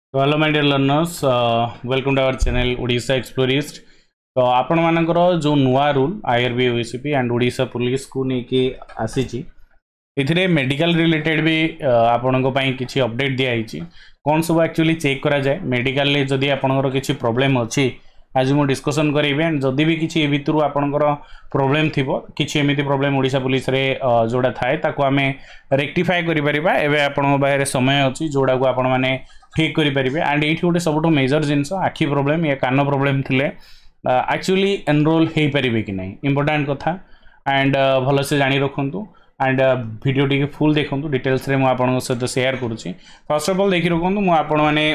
तो hello my dear learners, welcome to our channel Odisha explorist. तो आपण मानकर जो नुआ rule IRB OACP and Odisha police को लेकिन आसी इथिरे मेडिकल रिलेटेड भी आपण किसी अपडेट दिखाई कौन सब एक्चुअली चेक करा जाए मेडिकल जदि आपंकर किसी प्रोब्लेम अच्छी आज मुझे डिस्कसन करेंगे एंड जदि भी किसी भितर आपंकर प्रोब्लेम थी किसी एमती प्रोब्लेम ओडिशा पुलिस रे जोड़ा थाए ताको आम रेक्टिफाए कर समय अच्छी जोड़ा को आपण मैंने ठीक करेंगे एंड ये गोटे सब मेजर जिनस आखि प्रोब्लेम या कान प्रोब्लेम थे एक्चुअली एनरोल हो पारे कि नहीं इंपोर्टाट कथा एंड भलसे जानी रखु एंड वीडियो टी फुल देखूँ डिटेल्स रे मुझे सहित शेयर करुँची। फर्स्ट ऑफ ऑल देखी रखु मुझे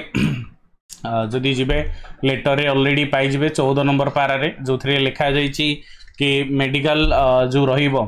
जदि जीवे लेटर रे ऑलरेडी पाइबे 14 नंबर पारे जो थे लिखा जाइए कि मेडिकल जो रहिबो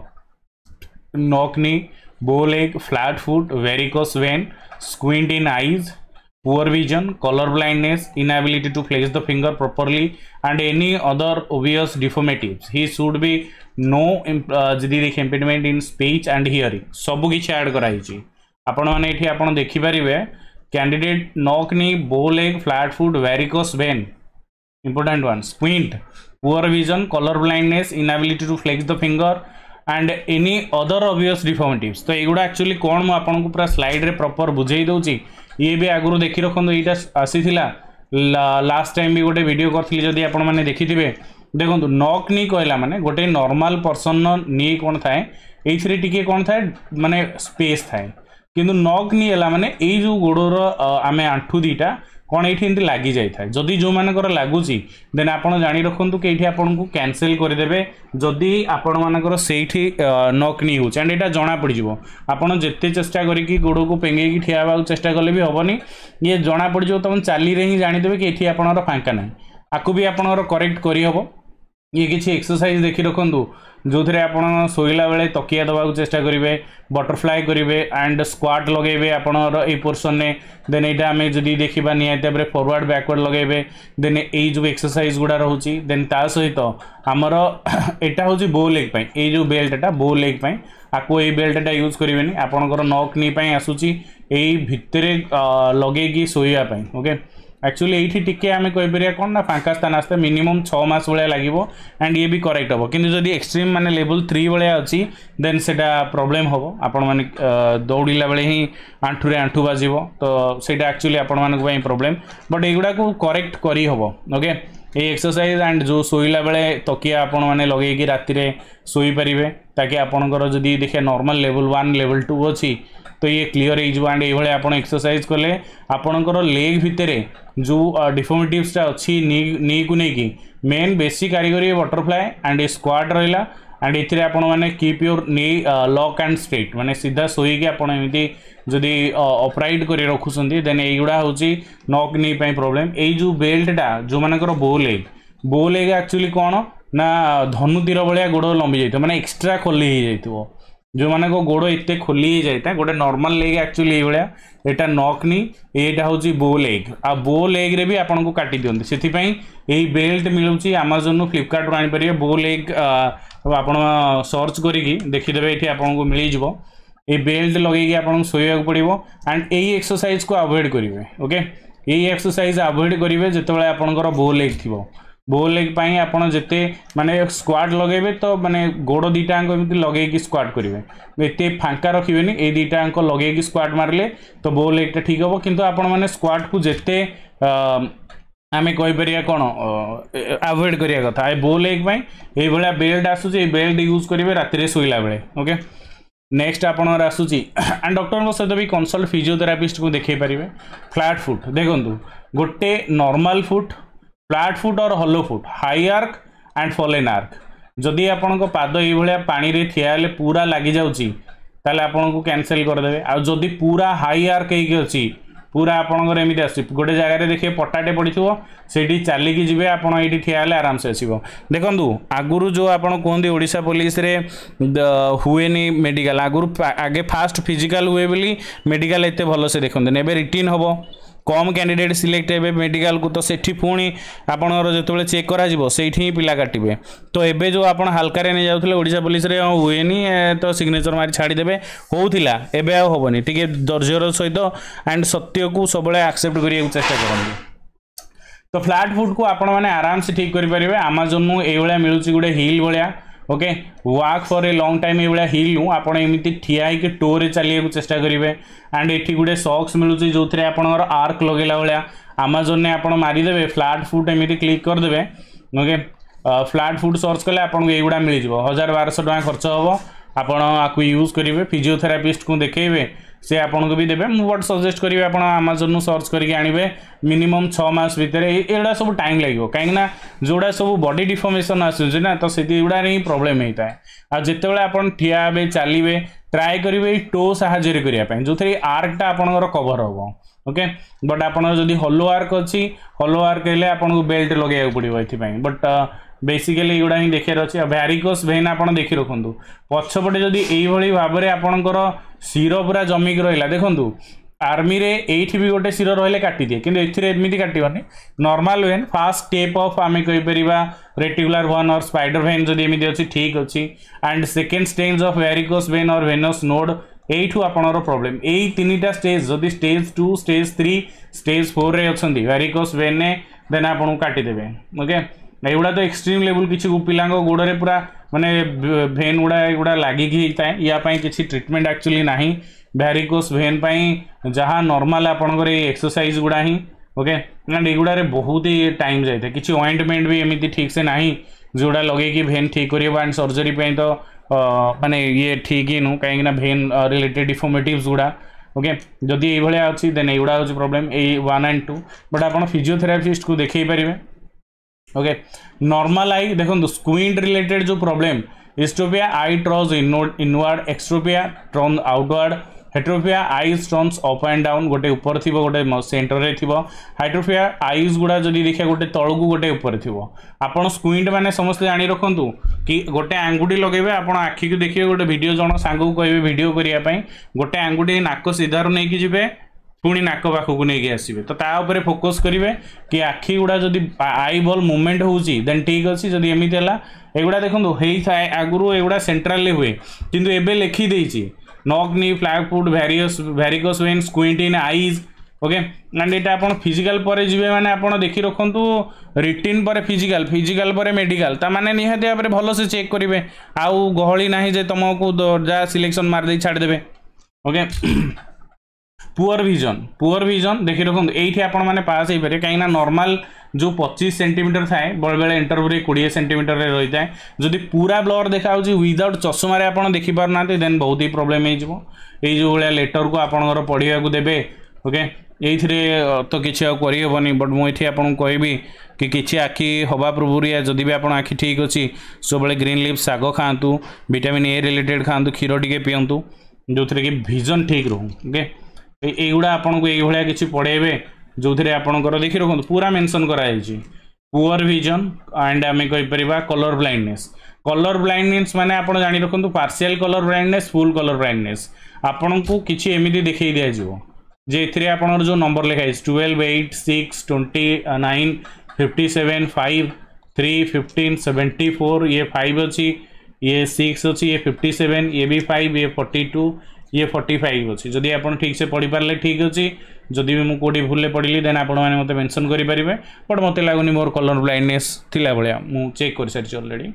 knock knee bow leg flat foot varicose vein squint in eyes poor vision color blindness inability to flex the finger properly and any other obvious deformities he should be no जदि देख impediment in speech and hearing सब किसी add कराई आपण मैंने ये आपण देखिपारे candidate knock knee bow leg flat foot varicose vein important one squint poor vision colour blindness inability to flex the finger and any other obvious deformities. तो युवा actually कौन मुझे आपको पूरा स्लाइड रे प्रॉपर बुझे दूसरी ये भी आगुरी देखी रखु यहाँ आसीला लास्ट टाइम भी गोटे वीडियो करी जदि आपण मैंने देखी देखो नॉक नी कहला माने गोटे नॉर्मल पर्सन नी कौन थाए ये टिके कौन थाए माने स्पेस थाए किंतु नॉक नी है माने ये जो गोड़र आम आंठू दीटा कौन ये लगी जाए जदि जो मानकर लगुच देन आप जाणी रखु कि ये आपन को कैंसिल करदे जदि आपण मानकर से नॉक नी हो एंड यहाँ जना पड़ आपड़ जिते चेष्टा करके गोड़ को पेंगे ठिया चेष्टा कले भी हेनी ये जना पड़ तुम चाली ही जानीदेवे कि ये आपंकर फांका ना आपको भी आपंकर करेक्ट करहब ये किसी एक्सरसाइज देखी रखु जो थे आप शोला बेले तकिया दवा चेष्टा करेंगे बटरफ्लाई करेंगे एंड स्क्वाट लगे आपणर ये पोर्सन ने देन यहाँ आम जदि देखा निहत फॉरवर्ड बैकवर्ड लगे देन ये जो एक्सरसाइज गुड़ा रोचे देन ता सहित आमर यहाँ हूँ बो लेग ये जो बेल्टा बो लेग आपको ये बेल्टा यूज करेंगे आपंकर नॉक नी आसूची यही भितर लगे शोवाई ओके एक्चुअली ये टिके आम कहीपर कौन ना फांका स्थान आसता मिनिमम 6 मास भाया लगे एंड ये भी करेक्ट हम कि जदि एक्सट्रीम माने लेवल 3 भाया अच्छी देन सेटा प्रॉब्लम हम आपण मैंने दौड़ा बेले ही आंठू आंठू बाजिब तो सेटा एक्चुअली आपण मानी प्रॉब्लम बट युवा को करेक्ट करी हम ओके ये एक्सरसाइज एंड जो शोला बेले तकिया आपण मैंने लगे राति शोई पारे ताकि आपणकर जदि देखिए नॉर्मल लेवल 1 लेवल 2 अच्छी तो ये क्लीयर हो एंड ये आप एक्सरसाइज कले आपणकर लेग भितर जो डिफॉर्मिटीव्सटा अच्छी नी को लेकिन मेन बेसिक कारीगरी बटरफ्लाई एंड ये स्क्वाट रहा एंड ये आपण मैंने keep your knee lock and straight माने सीधा शोईकी आपड़ी जदि अपराइट कर रखुं देन युवा हूँ नॉक नी प्रॉब्लम यही जो बेल्टा जो मानकर बो लेग एक्चुअली कौन ना धनु तीर भाया गोड़ लंबी जाए मैंने एक्सट्रा खोली हो जो मान गोड़ एत खोली जाए गोटे नॉर्मल लेग एक्चुअली ये यहाँ नॉक नी यहाँ हूँ बो लेग आ बो लेग रे भी आपको काटी दिखते से यही बेल्ट मिलूँ आमाजोन फ्लिपकार्ट रू आनीपर बो लेग आप सर्च करके देखीदे ये आपको मिल ये बेल्ट लगे आपको शोवा पड़ो एंड यही एक्सरसाइज को अवॉइड करेंगे ओके यही एक्सरसाइज अवॉइड करेंगे जिते आपंकर बो लेग थी बो लेग आपड़ जिते माने स्क्वाट लगे तो माने गोड़ दीटाक लगे स्क्वाट करेंगे एत फांका रखिए ये दीटाक लगे स्क्वाट मारे तो बो लेगटा ठीक हम किंतु आपण मैंने स्क्वाट को जिते आम कहीपर कौन अवॉइड करिया कथा ए बो लेग ये बेल्ट आसूँ बेल्ट यूज करेंगे राति शोला बेले ओके नेक्स्ट आपणर आसूची एंड डॉक्टर सहित भी कंसल्ट फिजियोथेरापिस्ट को देखे पारे फ्लैट फुट देखु गोटे नॉर्मल फुट फ्लैट फुट और hollow foot high arch and fallen arch जदि आपण पाद ये पानी रे ठिया पूरा लगी जाऊँगी आपन को कैंसिल करदे आ जदि पूरा हाई आर्क होगी पूरा आपंकर एमती आस गोटे जगह देखिए पटाटे पड़ी से चलिकी जी आप ठिया आराम से आसो देखु आगुरी जो आप कहते ओडिशा पुलिस रे हुए मेडिकल आगुरी आगे फास्ट फिजिकल हुए बोली मेडिकल एत भल से देखते एवं रिटिन हम कम कैंडिडेट सिलेक्ट हे मेडिकल को तो सेठी पुणी आपणर जो चेक करा से पिला काटे तो एबे जो आप हल्का नहीं जाऊे ओडिशा पुलिस रे हुए तो सिग्नेचर मारी छाड़ीदे होता एबे हेनी टे धैर्यर सहित एंड सत्य को सब एक्सेप्ट करने चेष्टा करें तो फ्लैट फुट को आपण मैंने आराम से ठीक करेंगे आमाजोन ये मिलूँ गोटे हिल भाया okay walk for a long time ये हिल नु आपण एमती ठिया होकर टोरे चलिए चेष्टा करेंगे एंड ये गोटे सॉक्स मिलूँ जो थे आपंकर आर्क लगेला भाया आमाजोन ने आप मारिदेवे फ्लैट फुट एमती क्लिक करदे ओके फ्लैट फुट सर्च कले आपको युवा मिल जाव 1200 टका खर्च हम आपको यूज करेंगे फिजियोथेरापिस्ट को देखेबे से आपको भी देवे मुझे सजेस्ट करी आप आमाजोन सर्च करके आणवे मिनिमम 6 मास भितर एगुड़ा सब टाइम लगे कहीं जोड़ा सब बॉडी डिफॉर्मेशन आसूना तो से ही प्रॉब्लम होता है आ जिते आप ठिया हे चलिए ट्राए करेंगे टो साहाଯ୍य करने जो थे आर्कटा आपंकर कवर हम ओके बट आपन जदि हॉलो आर्क अच्छी हॉलो आर्क हेल्ले आपको बेल्ट लगे पड़ो ये बट बेसिकली युवा ही देखार अच्छे भ्यारिकोस भेन आप देखी रखु पछपटे जदि यही भाव में आपंकर शिर पूरा जमिक रहा देखूँ आर्मी रे एठी भी गोटे शिर रही काटी दिए किंतु एथिरे एमती काटबनी normal vein fast step of आम कहीपर रेटिकुलर वन और स्पाइडर वेन जदि एमती अच्छी ठीक अच्छी and second stage of varicose vein और वेनस नोड एठू आपनर प्रॉब्लम यही 3टा स्टेज जदि स्टेज 2 स्टेज 3 स्टेज 4 रे अच्छी वैरिकोस वेन देन आपको काटिदेवे ओके एगुड़ा तो एक्सट्रीम लेवल किसी पिला गोड़े पूरा माने भेन गुड़ा लगिकी होता है यापाई किसी ट्रिटमेंट एक्चुअली ना भ्यारिकोस भेन पाई जहाँ नॉर्मल आपंकर एक्सरसाइज गुड़ा ही ओके एंड एगुड़ा बहुत ही टाइम जाए किसी ऑइंटमेंट भी एमती ठीक से ना जोड़ा लगे भेन ठीक कर एंड सर्जरी तो माने ये ठीक ही नु कहीं भेन रिलेटेड डिफॉर्मेटिव्स गुड़ा ओके जदि ये अच्छी देन एगुड़ा हूँ प्रॉब्लम 1 and 2 बट आप फिजियोथेरापिस्ट को देखई पारिबे ओके नॉर्मल आई देखो स्क्वींट रिलेटेड जो problem esotropia eye turns inward exotropia turns outward heterotropia eyes turns up and down गोटे ऊपर थी गोटे सेंटर रे थी हाइड्रोपिया आईज गुड़ा जब देखा गोटे तलू गोटे ऊपर थी आपड़ स्क्वींट मैंने समस्त जानी रखु कि गोटे आंगुठी लगे आप आखि को देखिए गोटे वीडियो जन सांग को कहे वीडियो करने गोटे आंगुठी नाक सीधार नहीं कि जी पुणी नाक पाखक नहीं आसवे तो ताऊपर फोकस करेंगे कि आखि गुड़ा जदि आई बॉल मूवमेंट होची देन ठीक अच्छे जदि एमती है एगुड़ा देखो होता है आगुरी एगुड़ा सेंट्राल हुए किंतु एबे लिखिदे knock knee flat foot varicose vein squint in eyes okay and ये आप फिजिकल पर जी मैंने आप देखी रखु रिटिन पर फिजिकल फिजिकल पर मेडिकल ता माने निहाती भाव भल से चेक करेंगे आउ गहली ना जे तुमको जहाँ सिलेक्शन मारदे छाड़देवे ओके पुअर विजन देखी रखु ये आपण मैंने पास हो पारे कहीं नॉर्मल जो 25 सेंटीमीटर थाए बेले बेले इंटरव्यू 20 सेंटीमीटर रही है जदि पूरा ब्लर देखा विदाउट चश्मा आप देखिपार ना देन बहुत ही प्रोब्लेम हो जो भाया लेटर को आपंकर पढ़ा देवे ओके ये तो किसी करहबनी बट मुझे आपको कहबी कि किसी आखि हवा पूर्व या जदि भी आप आखि ठीक अच्छी सब ग्रीन लीफ साग खातु विटामिन ए रिलेटेड खातु क्षीर टे पीतु जो थे कि विजन ठीक रहू ओके युवा आपको ये किसी पढ़ेबे जो थे आपंकर देखी रखु पूरा मेंशन कराई पुअर विजन एंड आम कहीपर कलर ब्लाइंडनेस माने आप जानी रखु partial colour blindness full colour blindness आपन को किसी एमती देखई दिज्व जे ए आप जो नंबर लिखाई 12 8 6 29 57 5 3 15 74 ये 5 अच्छी ये 6 अच्छी ये 57 ये भी 5 ये 42 ये 45 अच्छी जदि आप ठीक से पढ़ी पारे ठीक अच्छी जदि भी मुझे भूल पढ़ी देन आप मत मेंशन करेंगे बट मत लगुनि मोर कलर ब्लाइंडनेस थिला भाया मु चेक कर सारी ऑलरेडी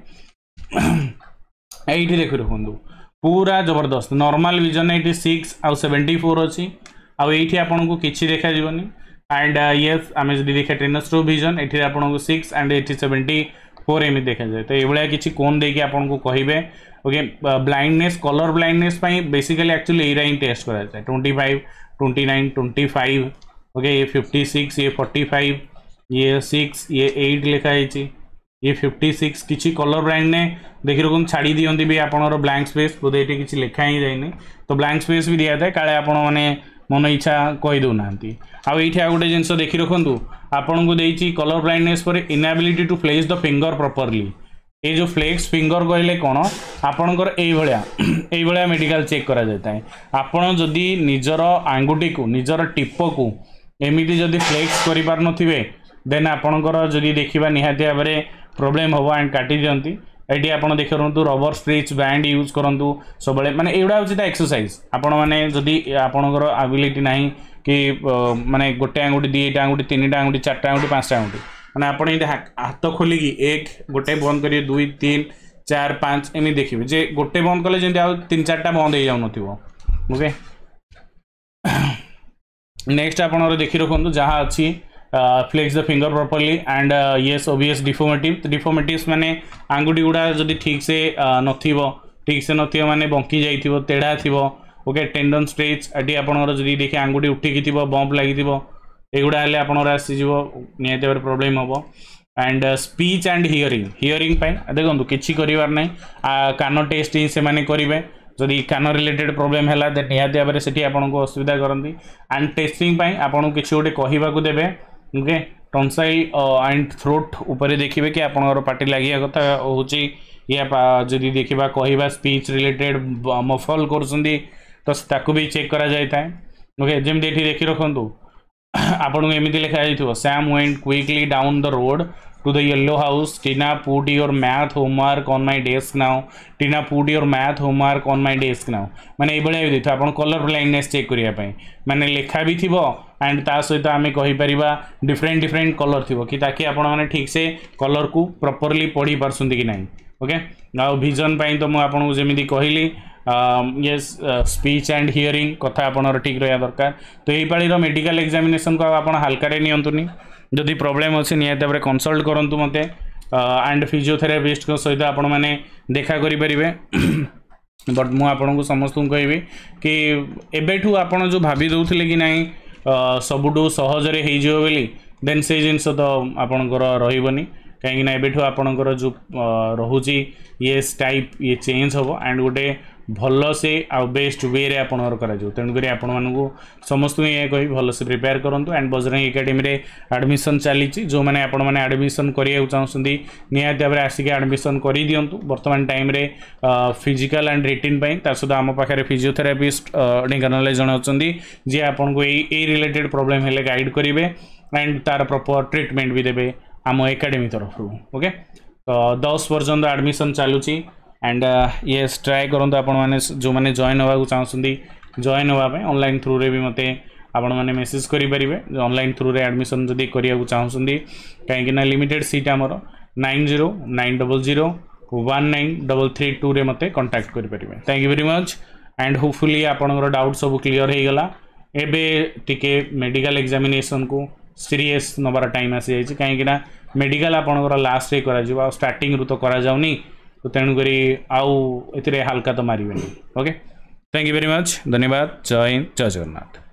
ये देखी रखु पूरा जबरदस्त नॉर्मल विजन ये 6 आउ 74 अच्छी आउ ये आपन को किसी देखा जीवनी एंड यस आम जब देखा ट्रेनस्ट्रो विजन ये आपको 6 एंड ये 74 एम देखा जाए तो ये किसी कोन देकी आपन को कहे okay blindness colour blindness basically actually यही ही टेस्ट कराए 25 29 25 ओके ये 56 ये 45 ये 6 ये 8 लिखाई ये 56 किसी कलर ब्लाइंड ने देखी रखुन छाड़ी दिखती भी आपंकर ब्लैंक स्पेस बोधे ये किसी लिखा ही जाए तो ब्लैंक स्पेस भी दिया था काले आप मन इच्छा कहीदे आउ ये गोटे जिन देखी रखु आपन को देती कलर ब्लाइंडनेस पर inability to place the finger properly ये जो फ्लेक्स फिंगर कहले कौन आपणकर ये मेडिकल चेक करा जाता है आपड़ जदि निजर आंगुठी को निजर टिप को एमिति जदि फ्लेक्स करि पार नथिबे देन आपणकर जदि देखिबा निहाती भाव में प्रोब्लेम हम एंड काटी दियंती एटी आपण देख करंतु रबर स्ट्रेच बैंड यूज करंतु सब माने एडा होची एक्सरसाइज आपण माने जदि आपणकर एबिलिटी नाही कि माने गोटे आंगुठी दीटा आंगुठी तीनटा आंगुठी चारटा आंगुठी पांचटा आंगुठी माने आपण ये हाथ खोलिकी एक गोटे बंद करिए 2 3 4 5 एमि देखिबे जे गोटे बंद कले जेंति आ 3 4टा बंद हो जाउ नथिबो ओके। नेक्स्ट आपण देखि रखंतु जहाँ अच्छी flex the finger properly and yes obvious deformities माने आंगुठी गुड़ा जदि ठीक से नथिबो ठीक से नथिबो माने बंकी जाइथिबो तेढ़ा थिबो ओके। टेंडन स्ट्रेच एटी आपणर जदि देखि आंगुठी उठिकी थिबो बम्प लागिथिबो एगुड़ा हेले आपणर आसीजिवो निहाती भाବରେ प्रोब्लेम हबो। एंड स्पीच एंड हियरिंग पाई देखो किछि करिवार नै कान टेस्ट ही से माने करिवे जदि कान रिलेटेड प्रोब्लेम है देन निहाती भाव से आपको असुविधा करती। एंड टेस्टिंग आपको किसी गोटे कहवाक देवे ओके। टनसाइल एंड थ्रोट उपर देखिए कि आपंकर पार्टी लगे कथा हूँ या जदि देखा कहवा स्पीच रिलेटेड मफल कर भी चेक करा जाए ओके। जमी देखी रखु आपको एमती लिखा जाइए Sam went quickly down the road to the yellow house. Tina put your math homework on my desk now. Tina put your math homework on my desk now. माने ये बड़े भी आप कलर ब्लाइंडनेस चेक करिया पई माने लेखा भी थिबो एंड ता सहित आमे कहि परिबा डिफरेंट डिफरेंट कलर थिबो कि ताकि आपण माने ठीक से कलर को प्रॉपर्ली पढ़ी पारसुंती कि नाही ओके। नाउ विजन पई तो मु आपन जेमिति कहिली यस स्पीच एंड हियरिंग कथा आपनर ठीक रहा दरकार। तो यही पाळी रो मेडिकल एग्जामिनेशन को आपण हल्का नियंतुनी जदि प्रॉब्लम अच्छे निहाती भाव कंसल्ट करूँ मत एंड फिजियोथेरापिस्ट सहित आपण मैंने देखा करें। बट मुझे समस्त कहबी कि एबेठू आपड़ जो भाभी दौले कि ना सबुठू सहजरे हो देन से जिनस तो आपणकर रही कहीं एबेठू आपणकर जो रोचे ये टाइप ये चेंज हम एंड गोटे भल से आ बेस्ट वे रे आपणकर करा तेणुक आपण मानू समस्त ये कही भल से प्रिपेयर करूँ। एंड बजरंग एकेडमी रे एडमिशन चली जो मैंने आपण मैंने एडमिशन करिया चाहते निहाती भाव आसिक एडमिशन कर दिंतु बर्तमान टाइम रे फिजिकल एंड रिटिन सहित आम पाखे फिजियोथेरापिस्ट ढेंकानाल जन अच्छा जी आपन को यही रिलेटेड प्रोब्लेम हेले गाइड करेंगे एंड तार प्रॉपर ट्रीटमेंट भी देवे आम एकेडमी तरफ ओके। तो 10 पर्यंत एडमिशन चलुची एंड येस ट्राए करूँ आपण मैंने जो मैंने जॉइन होगा चाहते जॉइन होगापी ऑनलाइन थ्रू रे भी मत आपण मैंने मेसेज करेंगे ऑनलाइन थ्रू रे एडमिशन जदि करिया चाहते कहीं लिमिटेड सीट आमर 9090019332 रे मते कांटेक्ट करेंगे। Thank you very much and hopefully आपनकर डाउट सब क्लियर हो गला। एबे टिके मेडिकल एग्जामिनेशन को सीरीयस नबार टाइम आसी जाइए कहीं मेडिकल आपनकर लास्ट रे करा स्टार्टिंग रु तो करा जाउनी तो तेणुक आउ ए हल्का तो मारे okay. Thank you very much धन्यवाद। जय हिंद जय जगन्नाथ।